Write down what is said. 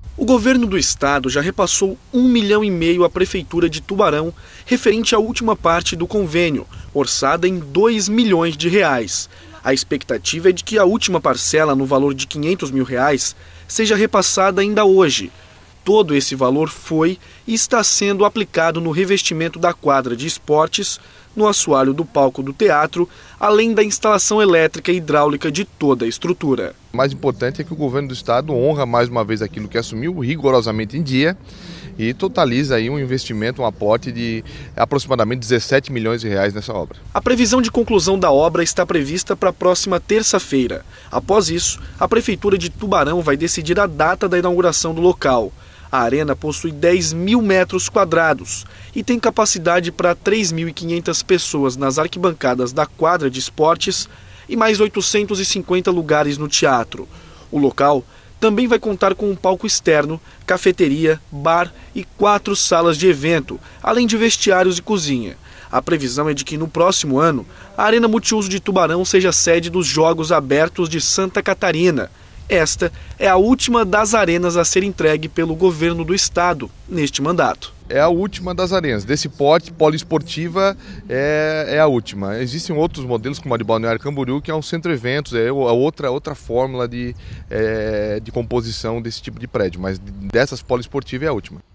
O governo do estado já repassou 1,5 milhão à prefeitura de Tubarão, referente à última parte do convênio, orçada em R$2 milhões. A expectativa é de que a última parcela, no valor de R$500 mil, seja repassada ainda hoje. Todo esse valor foi e está sendo aplicado no revestimento da quadra de esportes, no assoalho do palco do teatro, além da instalação elétrica e hidráulica de toda a estrutura. O mais importante é que o governo do estado honra mais uma vez aquilo que assumiu rigorosamente em dia e totaliza aí um investimento, um aporte de aproximadamente R$17 milhões nessa obra. A previsão de conclusão da obra está prevista para a próxima terça-feira. Após isso, a Prefeitura de Tubarão vai decidir a data da inauguração do local. A arena possui 10 mil metros quadrados e tem capacidade para 3.500 pessoas nas arquibancadas da quadra de esportes e mais 850 lugares no teatro. O local também vai contar com um palco externo, cafeteria, bar e 4 salas de evento, além de vestiários e cozinha. A previsão é de que no próximo ano, a Arena Multiuso de Tubarão seja sede dos Jogos Abertos de Santa Catarina. Esta é a última das arenas a ser entregue pelo governo do estado neste mandato. É a última das arenas. Desse porte, poliesportiva é a última. Existem outros modelos, como a de Balneário Camboriú, que é um centro-eventos, é outra fórmula de composição desse tipo de prédio, mas dessas poliesportivas é a última.